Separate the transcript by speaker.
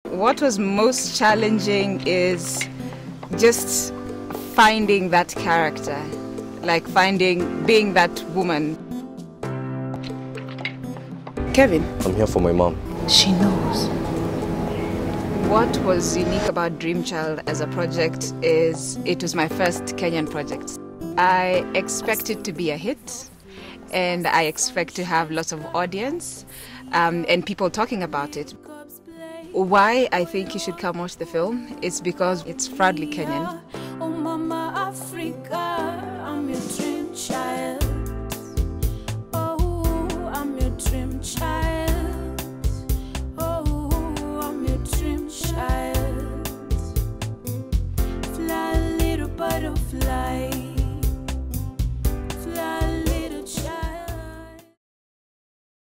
Speaker 1: What was most challenging is just finding that character, like being that woman. Kevin?
Speaker 2: I'm here for my mom.
Speaker 3: She knows.
Speaker 1: What was unique about Dream Child as a project is it was my first Kenyan project. I expect it to be a hit, and I expect to have lots of audience and people talking about it. Why I think you should come watch the film is because it's proudly Kenyan.